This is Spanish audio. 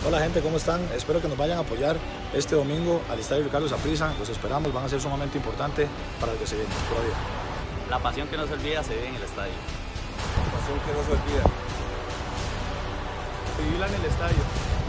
Hola gente, ¿cómo están? Espero que nos vayan a apoyar este domingo al Estadio Ricardo Saprissa. Los esperamos, van a ser sumamente importante para el que se viene. Pura vida. La pasión que no se olvida se vive en el estadio. La pasión que no se olvida. Vivirla en el estadio.